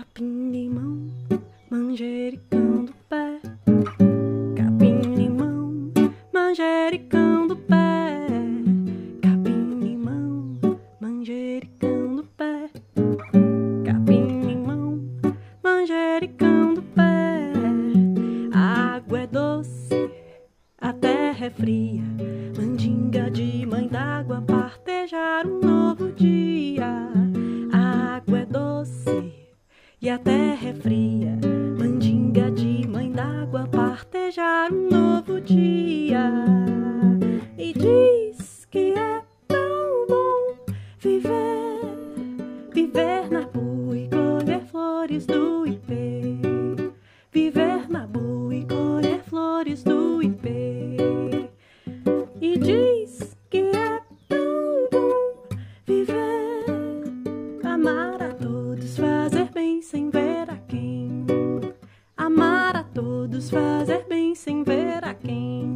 Capim-limão, manjericão do pé. Capim-limão, manjericão do pé. Capim-limão, manjericão do pé. Capim-limão, manjericão do pé. A água é doce, a terra é fria. Mandinga de mãe d'água, partejar um novo dia. A água é doce e a terra é fria. Mandinga de mãe d'água, partejar um novo dia. E diz que é tão bom viver, viver na boa e colher flores do ipê. Viver na boa e colher flores do ipê. E diz que é tão bom viver, amar a todos, fazer bem sem ver a quem. Amar a todos, fazer bem sem ver a quem.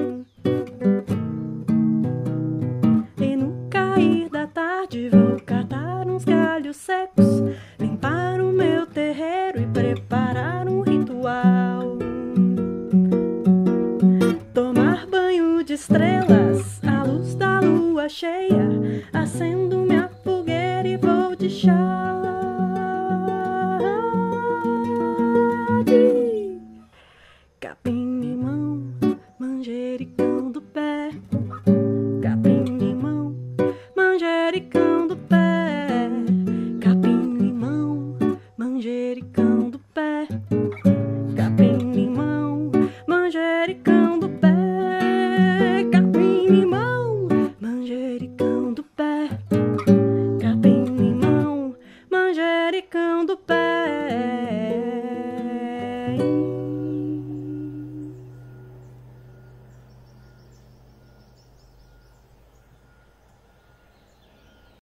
E no cair da tarde vou catar uns galhos secos, limpar o meu terreiro e preparar um ritual. Tomar banho de estrelas à luz da lua cheia, acendo minha fogueira e vou de chá. Capim-limão, manjericão do pé. Capim-limão, manjericão do pé. Capim-limão, manjericão do pé. Capim-limão, manjericão do pé.